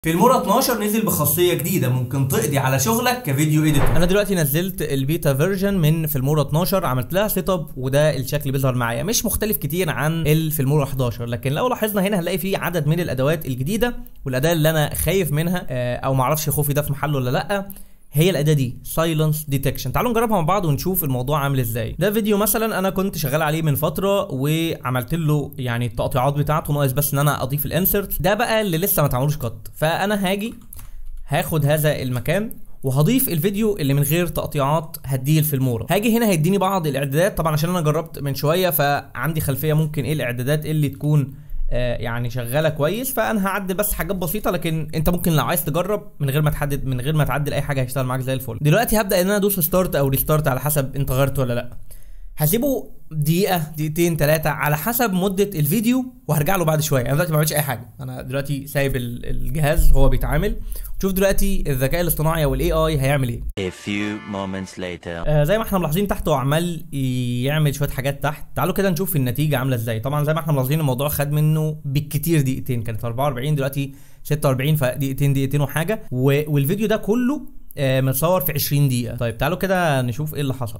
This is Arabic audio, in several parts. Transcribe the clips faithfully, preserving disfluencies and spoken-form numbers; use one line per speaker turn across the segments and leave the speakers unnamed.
في المورا اتناشر نزل بخاصيه جديده ممكن تقضي على شغلك كفيديو اديتور. انا دلوقتي نزلت البيتا فيرجن من في المورا اتناشر، عملت لها سيت اب وده الشكل اللي بيظهر معايا، مش مختلف كتير عن ال في المورا حداشر، لكن لو لاحظنا هنا هنلاقي فيه عدد من الادوات الجديده، والاداه اللي انا خايف منها او ما اعرفش خوفي ده في محله ولا لا هي الاداه دي سايلنس ديتكشن. تعالوا نجربها مع بعض ونشوف الموضوع عامل ازاي. ده فيديو مثلا انا كنت شغال عليه من فتره وعملت له يعني التقطيعات بتاعته، ناقص بس ان انا اضيف الانسرت. ده بقى اللي لسه ما اتعملوش كات، فانا هاجي هاخد هذا المكان وهضيف الفيديو اللي من غير تقطيعات هديه في المورا. هاجي هنا هيديني بعض الاعدادات، طبعا عشان انا جربت من شويه فعندي خلفيه ممكن ايه الاعدادات اللي تكون آه يعني شغاله كويس، فانا هعدل بس حاجات بسيطه، لكن انت ممكن لو عايز تجرب من غير ما تحدد من غير ما تعدل اي حاجه هيشتغل معاك زي الفل. دلوقتي هبدا ان انا ادوس ستارت او ريستارت على حسب انت غيرت ولا لا. هسيبه دقيقه دقيقتين ثلاثه على حسب مده الفيديو وهرجع له بعد شويه. انا دلوقتي ما بعملش اي حاجه، انا دلوقتي سايب الجهاز هو بيتعامل. شوف دلوقتي الذكاء الاصطناعي او الاي اي هيعمل ايه.
A few moments later.
آه زي ما احنا ملاحظين تحت هو عمال يعمل شويه حاجات تحت. تعالوا كده نشوف النتيجه عامله ازاي. طبعا زي ما احنا ملاحظين الموضوع خد منه بالكتير دقيقتين، كانت اربعة واربعين دلوقتي ستة واربعين، فدقيقتين دقيقتين وحاجه، والفيديو ده كله آه متصور في عشرين دقيقه. طيب تعالوا كده نشوف ايه اللي حصل.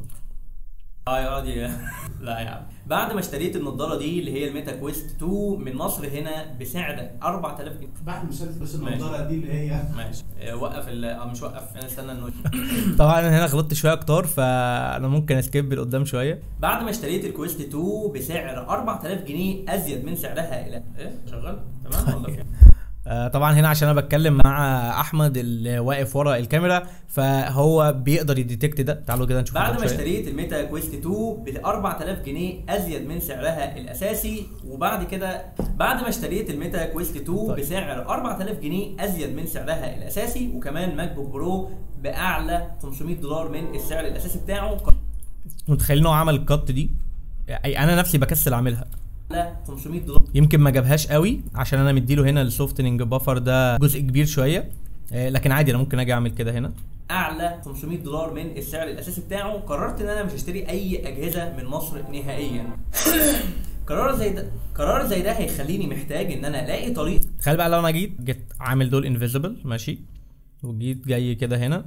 اه يا دي لا يا عم، بعد ما اشتريت النضاره دي اللي هي الميتا كويست اتنين من مصر هنا بسعر اربعة آلاف جنيه.
بعد مسلسل بس النضاره دي اللي هي
ماشي آه وقف اه مش وقف، انا استنى انه طبعا انا هنا غلطت شويه كتار فانا ممكن اسكيب لقدام شويه. بعد ما اشتريت الكويست اتنين بسعر اربعة آلاف جنيه ازيد من سعرها الى ايه شغال تمام ولا فين؟ آه طبعا هنا عشان انا بتكلم مع احمد اللي واقف ورا الكاميرا فهو بيقدر يديتكت ده. تعالوا كده نشوف. بعد ما اشتريت الميتا كويست اتنين ب اربعة آلاف جنيه ازيد من سعرها الاساسي، وبعد كده بعد ما اشتريت الميتا كويست اتنين طيب. بسعر اربعة آلاف جنيه ازيد من سعرها الاساسي، وكمان ماك بوك برو باعلى خمسمية دولار من السعر الاساسي بتاعه. متخيلين هو عمل الكات دي؟ اي انا نفسي بكسل اعملها. خمسمية دولار يمكن ما جابهاش قوي عشان انا مديله هنا السوفتنج بافر ده جزء كبير شويه، لكن عادي انا ممكن اجي اعمل كده هنا. اعلى خمسمية دولار من السعر الاساسي بتاعه. قررت ان انا مش هشتري اي اجهزه من مصر نهائيا. قرار زي ده قرار زي ده هيخليني محتاج ان انا الاقي طريقه. تخيل بقى لو انا جيت جيت عامل دول انفيزبل ماشي، وجيت جاي كده هنا.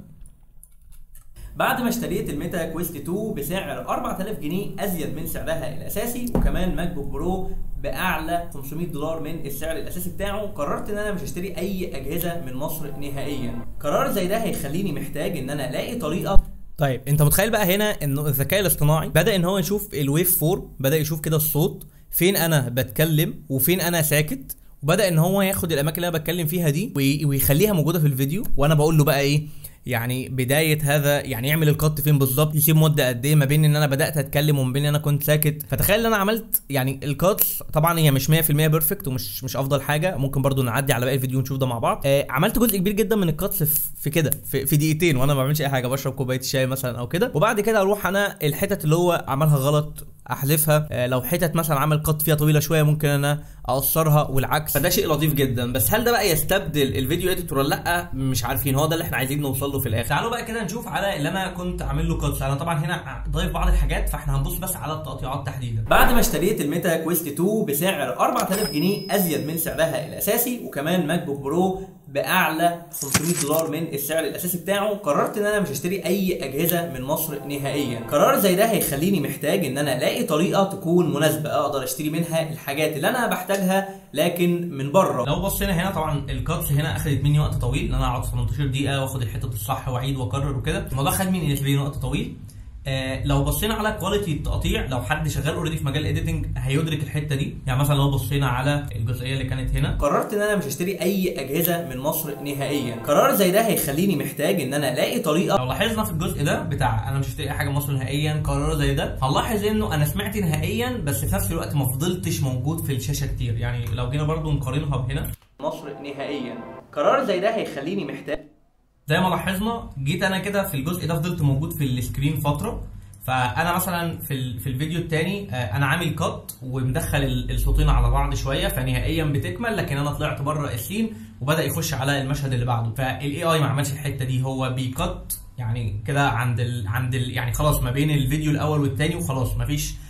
بعد ما اشتريت الميتا كويست اتنين بسعر اربعة آلاف جنيه ازيد من سعرها الاساسي، وكمان ماك بوك برو باعلى خمسمية دولار من السعر الاساسي بتاعه، قررت ان انا مش هشتري اي اجهزه من مصر نهائيا. قرار زي ده هيخليني محتاج ان انا الاقي طريقه. طيب انت متخيل بقى هنا انه الذكاء الاصطناعي بدا ان هو يشوف الويف فور، بدا يشوف كده الصوت فين انا بتكلم وفين انا ساكت، وبدا ان هو ياخد الاماكن اللي انا بتكلم فيها دي ويخليها موجوده في الفيديو، وانا بقول له بقى ايه يعني بدايه هذا، يعني يعمل القط فين بالظبط، يسيب مده قد ايه ما بين ان انا بدات اتكلم وما بين ان انا كنت ساكت. فتخيل ان انا عملت يعني الكاتس، طبعا هي مش مية في المية بيرفكت ومش مش افضل حاجه، ممكن برضو نعدي على باقي الفيديو ونشوف ده مع بعض. آه عملت جزء كبير جدا من الكاتس في كده في, في دقيقتين وانا ما بعملش اي حاجه، بشرب كوبايه شاي مثلا او كده، وبعد كده اروح انا الحتت اللي هو عملها غلط احذفها. آه لو حتت مثلا عمل قط فيها طويله شويه ممكن انا اقصرها والعكس، فده شيء لطيف جدا. بس هل ده بقى يستبدل الفيديو اديتور ولا لا؟ مش عارفين، هو ده اللي احنا عايزين نوصل له في الاخر. تعالوا بقى كده نشوف على اللي انا كنت عامل له كاتس. انا طبعا هنا ضايف بعض الحاجات فاحنا هنبص بس على التقطيعات تحديدا. بعد ما اشتريت الميتا كويست اتنين بسعر اربعة آلاف جنيه ازيد من سعرها الاساسي، وكمان ماك بوك برو باعلى خمسمية دولار من السعر الاساسي بتاعه، قررت ان انا مش هشتري اي اجهزه من مصر نهائيا. قرار زي ده هيخليني محتاج ان انا الاقي طريقه تكون مناسبه اقدر اشتري منها الحاجات اللي انا بحتاجها لكن من بره. لو بصينا هنا طبعا الكاتس هنا اخذت مني وقت طويل، ان انا اقعد تمنتاشر دقيقه واخد الحته الصح واعيد واكرر وكده، الموضوع خد مني نسبيا وقت طويل. آه لو بصينا على كواليتي التقطيع، لو حد شغال اوريدي في مجال الايديتنج هيدرك الحته دي. يعني مثلا لو بصينا على الجزئيه اللي كانت هنا، قررت ان انا مش هشتري اي اجهزه من مصر نهائيا. قرار زي ده هيخليني محتاج ان انا الاقي طريقه. لو لاحظنا في الجزء ده بتاع انا مش هشتري اي حاجه من مصر نهائيا، قرار زي ده هنلاحظ انه انا سمعت نهائيا بس في نفس الوقت ما فضلتش موجود في الشاشه كتير. يعني لو جينا برضو نقارنها بهنا مصر نهائيا، قرار زي ده هيخليني محتاج. زي ما لاحظنا جيت انا كده في الجزء ده فضلت موجود في السكرين فتره، فانا مثلا في في الفيديو الثاني انا عامل كات ومدخل الصوتين على بعض شويه فنهائيا بتكمل، لكن انا طلعت بره السين وبدا يخش على المشهد اللي بعده. فالاي اي ما عملش الحته دي، هو بيكت يعني كده عند ال عند ال يعني خلاص ما بين الفيديو الاول والثاني وخلاص، مفيش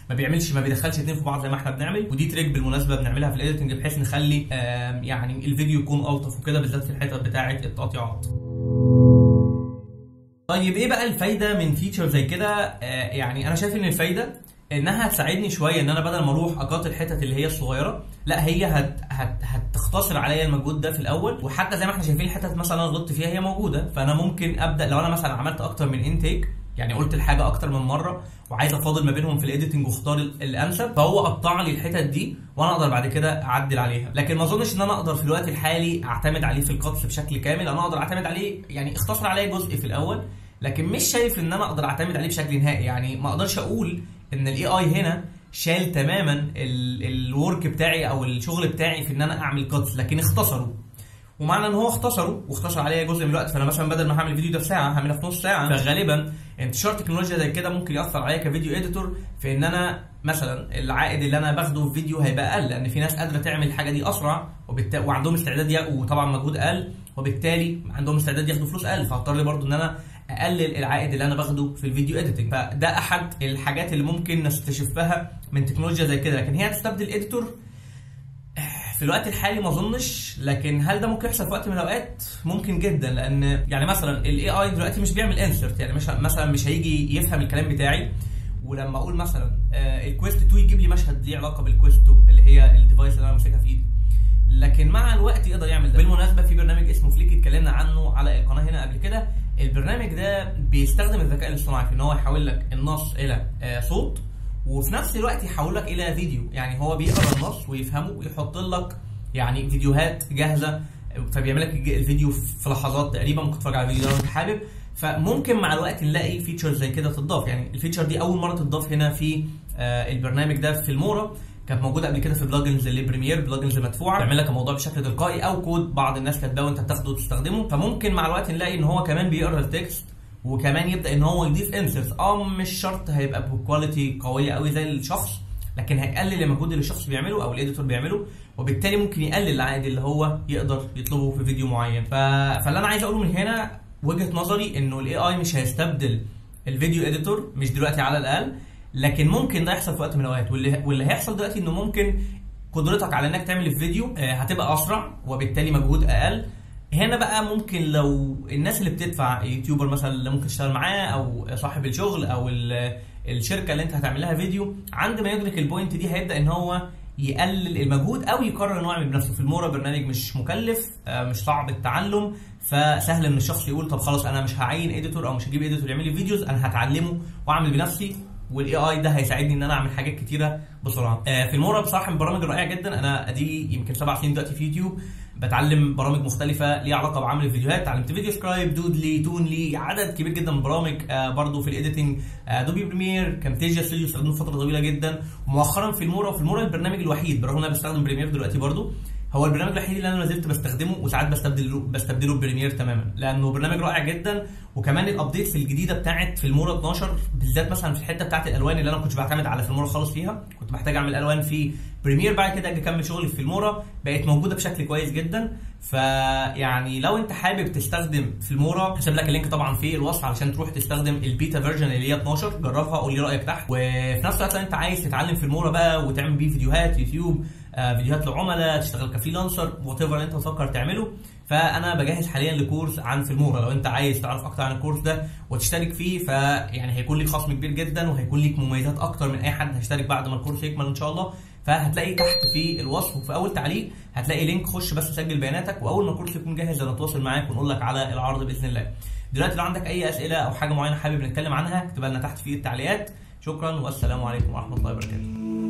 ما بيعملش ما بيدخلش اتنين في بعض زي ما احنا بنعمل. ودي تريك بالمناسبه بنعملها في الايديتنج بحيث نخلي يعني الفيديو يكون الطف وكده، بالذات في الحته بتاعه التقطيعات. طيب ايه بقى الفايده من فيتشر زي كده؟ آه يعني انا شايف ان الفايده انها هتساعدني شويه، ان انا بدل ما اروح اقاطع الحتت اللي هي الصغيره، لا هي هت هت هتختصر عليا المجهود ده في الاول. وحتى زي ما احنا شايفين الحتت مثلا انا غلطت فيها هي موجوده، فانا ممكن ابدا لو انا مثلا عملت اكتر من انتيك، يعني قلت الحاجه اكتر من مره وعايز افاضل ما بينهم في الايديتنج واختار الانسب، فهو قطع لي الحتت دي وانا اقدر بعد كده اعدل عليها. لكن ما اظنش ان انا اقدر في الوقت الحالي اعتمد عليه في القطف بشكل كامل. انا اقدر اعتمد عليه يعني اختصر عليا جزء في الاول، لكن مش شايف ان انا اقدر اعتمد عليه بشكل نهائي. يعني ما اقدرش اقول ان الاي اي هنا شال تماما الورك بتاعي او الشغل بتاعي في ان انا اعمل كاتس، لكن اختصره. ومعنى ان هو اختصره واختصر عليا جزء من الوقت، فانا مثلا بدل ما هعمل الفيديو ده في ساعه هعملها في نص ساعه. فغالبا انتشار تكنولوجيا زي كده ممكن ياثر عليا كفيديو اديتور في ان انا مثلا العائد اللي انا باخده في فيديو هيبقى اقل، لان في ناس قادره تعمل الحاجه دي اسرع وبالتالي وعندهم استعداد ي... وطبعا مجهود اقل، وبالتالي عندهم استعداد ياخدوا فلوس اقل، فهضطر برضو ان انا اقلل العائد اللي انا باخده في الفيديو اديتنج. فده احد الحاجات اللي ممكن نستشفها من تكنولوجيا زي كده. لكن هي هتستبدل اديتور في الوقت الحالي ما اظنش، لكن هل ده ممكن يحصل في وقت من الاوقات؟ ممكن جدا، لان يعني مثلا الاي اي دلوقتي مش بيعمل انسرت، يعني مش مثلا مش هيجي يفهم الكلام بتاعي ولما اقول مثلا آه الكويست اتنين يجيب لي مشهد ليه علاقه بالكويست اتنين اللي هي الديفايس اللي انا ماسكها في ايدي. لكن مع الوقت يقدر يعمل ده. بالمناسبه في برنامج اسمه فليك اتكلمنا عنه على القناه هنا قبل كده. البرنامج ده بيستخدم الذكاء الاصطناعي في ان هو يحول لك النص الى آه صوت، وفي نفس الوقت يحول لك الى فيديو. يعني هو بيقرا النص ويفهمه ويحط لك يعني فيديوهات جاهزه، فبيعمل لك الفيديو في لحظات تقريبا. ممكن تتفرج على الفيديو لو انت حابب. فممكن مع الوقت نلاقي فيتشر زي كده تضاف. يعني الفيتشر دي اول مره تضاف هنا في آه البرنامج ده في المورا، كانت موجوده قبل كده في بلجنز اللي بريمير، بلجنز مدفوعه تعمل لك الموضوع بشكل تلقائي، او كود بعض الناس كاتباه وانت بتاخده وتستخدمه. فممكن مع الوقت نلاقي ان هو كمان بيقرا التكست، وكمان يبدا ان هو يضيف انسرتس. اه مش شرط هيبقى بكواليتي قويه قوي زي الشخص، لكن هيقلل المجهود اللي الشخص بيعمله او الاديتور بيعمله، وبالتالي ممكن يقلل العائد اللي هو يقدر يطلبه في فيديو معين. ف... فاللي انا عايز اقوله من هنا وجهه نظري انه الاي اي مش هيستبدل الفيديو اديتور، مش دلوقتي على الاقل، لكن ممكن ده يحصل في وقت من الاوقات. واللي واللي هيحصل دلوقتي انه ممكن قدرتك على انك تعمل الفيديو هتبقى اسرع وبالتالي مجهود اقل. هنا بقى ممكن لو الناس اللي بتدفع يوتيوبر مثلا اللي ممكن تشتغل معاه، او صاحب الشغل، او الشركه اللي انت هتعمل لها فيديو، عند ما يدرك البوينت دي هيبدا ان هو يقلل المجهود او يقرر انه يعمل بنفسه. في المورا برنامج مش مكلف، مش صعب التعلم، فسهل ان الشخص يقول طب خلاص انا مش هعين اديتور او مش هجيب اديتور يعمل لي فيديوز، انا هتعلمه واعمل بنفسي، والاي اي ده هيساعدني ان انا اعمل حاجات كتيره بسرعه. في المورا بصراحه من البرامج الرائعه جدا. انا ادي يمكن سبع سنين دلوقتي في يوتيوب بتعلم برامج مختلفه ليها علاقه بعمل الفيديوهات. اتعلمت فيديو سكرايب، دودلي، تونلي، عدد كبير جدا من البرامج. آه برضو في الايديتنج ادوبي بريمير، كامتيجيا ستوديو استخدمته فتره طويله جدا. ومؤخرا في المورا، وفي المورا البرنامج الوحيد برغم ان انا بستخدم بريمير دلوقتي برضو، هو البرنامج الوحيد اللي انا ما زلت بستخدمه، وساعات بستبدله بستبدله ببريمير تماما، لانه برنامج رائع جدا. وكمان الابديتس الجديده بتاعت في المورا اتناشر بالذات، مثلا في الحته بتاعت الالوان اللي انا ما كنتش بعتمد على في المورا خالص فيها، كنت محتاج اعمل الوان في بريمير، بعد كده اجي اكمل شغلي في المورا، بقت موجوده بشكل كويس جدا. فيعني لو انت حابب تستخدم في المورا، هسيب لك اللينك طبعا في الوصف علشان تروح تستخدم البيتا فيرجن اللي هي اتناشر، جربها قول لي رايك تحت. وفي نفس الوقت لو انت عايز تتعلم في المورا بقى وتعمل بيه فيديوهات يوتيوب، آه فيديوهات لعملاء، تشتغل كفريلانسر، وات ايفر انت بتفكر تعمله، فانا بجهز حاليا لكورس عن في المورا. لو انت عايز تعرف اكتر عن الكورس ده وتشترك فيه، فيعني هيكون ليك خصم كبير جدا، وهيكون ليك مميزات اكتر من اي حد هيشترك بعد ما الكورس يكمل ان شاء الله. فهتلاقي تحت في الوصف وفي اول تعليق هتلاقي لينك، خش بس سجل بياناتك، واول ما الكورس يكون جاهز هنتواصل معاك ونقول لك على العرض باذن الله. دلوقتي لو عندك اي اسئله او حاجه معينه حابب نتكلم عنها، اكتبها لنا تحت في التعليقات. شكرا والسلام عليكم ورحمه الله وبركاته.